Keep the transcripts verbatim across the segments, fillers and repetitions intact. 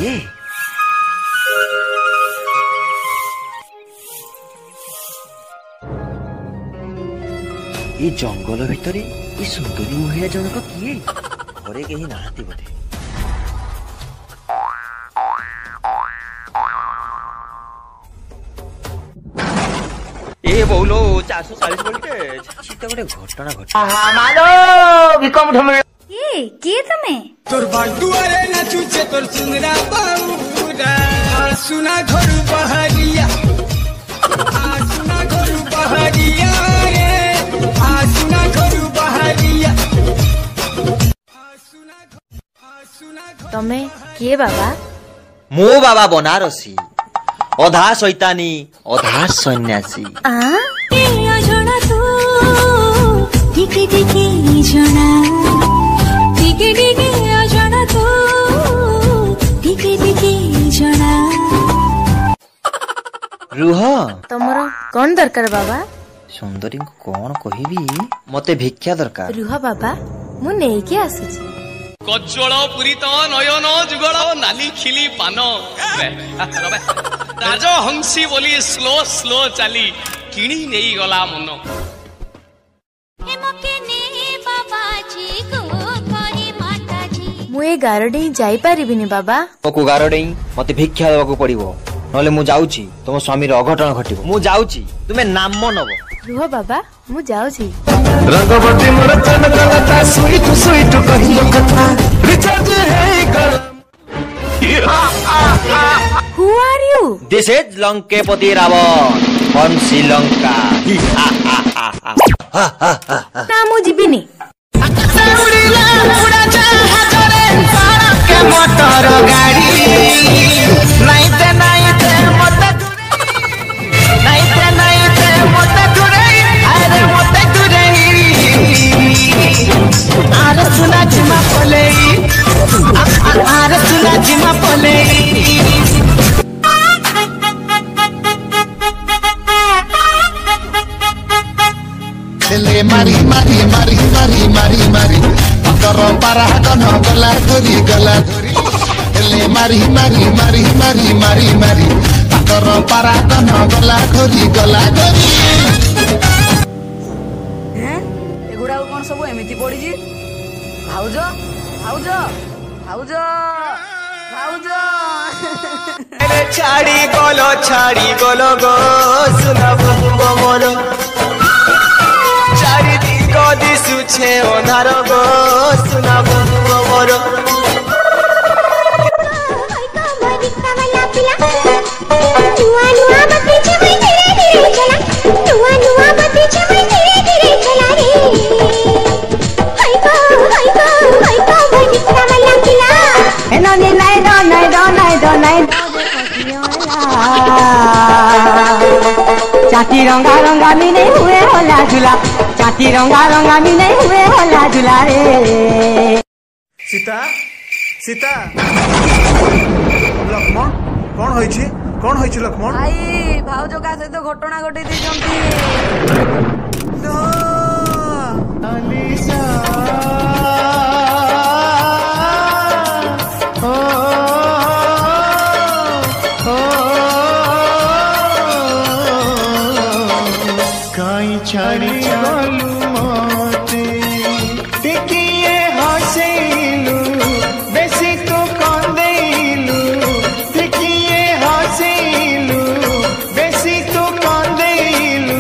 किए? ये जंगल भितर ये सुंदरी महिला जनक किए? घरे कहीं नाहांती बोधे। ए बोलो चार सौ चालीस वोल्टेज सीता गोटे घटना घट मालो विकम ढमळ ए के तमे तोर बालुआरे नाचुचे तोर सुंदरा बाऊरा सुना घर बहरिया आ सुना घर बहरिया रे आ सुना घर बहरिया आ सुना आ सुना तमे के बाबा? मो बाबा बनारसी अधा शैतानी अधा सन्यासी। आ ए अजणा तू टिके टिके जणा टिके टिके अजणा तू टिके टिके जणा। रुह तमरो कौन दरकार बाबा? सुंदरी को कौन कहबी मते भिक्षा दरकार। रुह बाबा मु नेई के आसीची। कज्जल पुरीत नयन जुगल नाली खिली पान राजहंसी बोली स्लो स्लो चली किणी नहीं गला मन। मु ए गारडे जाई परिबिनी बाबा। को गारडे मते भिक्षा देबाकू पड़िबो नले मु जाउची तुम स्वामी रो अघटन घटिबो। मु जाउची तुमे नाम नबो। रुह बाबा मु जाउची। रंगवती मोर चन गलता स्वीट स्वीट कहियो कथा रिचार्ज है गल। Who are you? This is लंकेपति Ravan from Sri Lanka. ना मु जिबिनी। मोटर गाड़ी नहीं ते नहीं ते मत नहीं ते नहीं ते मत दुरई अरे मत दुरई आरे सुना जिमा पले आरे सुना जिमा पले ले मारी मारी मारी मारी मारी मारी करो पारा कनो गला धरी गला धरी ले मारी मारी मारी मारी मारी मारी करो पारा कनो गला धरी गला धरी। हैं एगुडा कोन सब एमिति पड़ी जी? भाउज भाउज भाउज भाउज अरे छाड़ी गोलो छाड़ी गोलो गो सुना बंगो मोरो चारि दिग दिसुछे ओनार गो सुना बंगो मोरो। चाची रंगा रंगा मिले हुए होला झूला चाची रंगा रंगा मिले हुए होला झूला रे। सीता सीता लक्ष्मण कौन होइछि कौन होइछि लक्ष्मण? भाई भाउज का सहित घटना घटै दैछंती। छाड़ी गलु मते टिकिए हसेलु बेसी तो कंदेलु टिकिए हसेलु बेसी तो कंदेलु।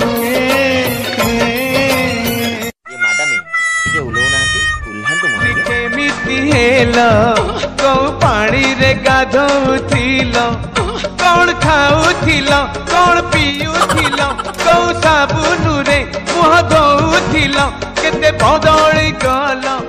ये माडा में ये उलो नांती उल्हान तो मोहे के मिति हेलो को पानी रे गाधौथिलो कौन खाउथिलो कौन पिउथिलो कौ साबुनु रे मुह धोउथिलो केते बदली गलो